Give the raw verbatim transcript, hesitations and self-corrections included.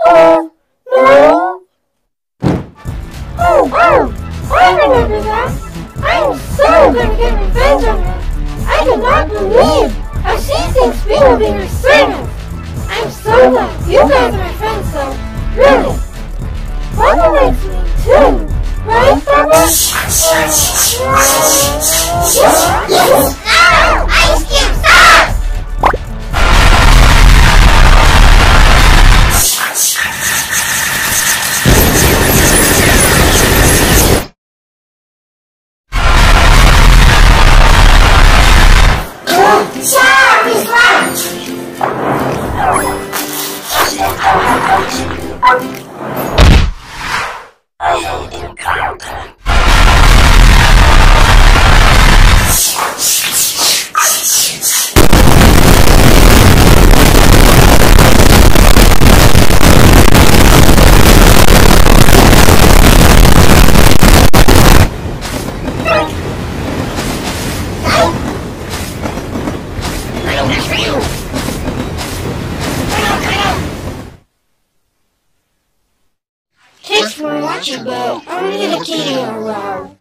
Oh, no. Oh, oh, I remember that. I'm so gonna get revenge on her. I cannot believe how she thinks we will be her servants. I'm so glad you guys are my friends, though. Really. Papa likes me too. Right, Papa? No! Ice Cube, stop! Sorry, I hate you, Carlton. Thanks for watching, but I'm gonna get a key in a row.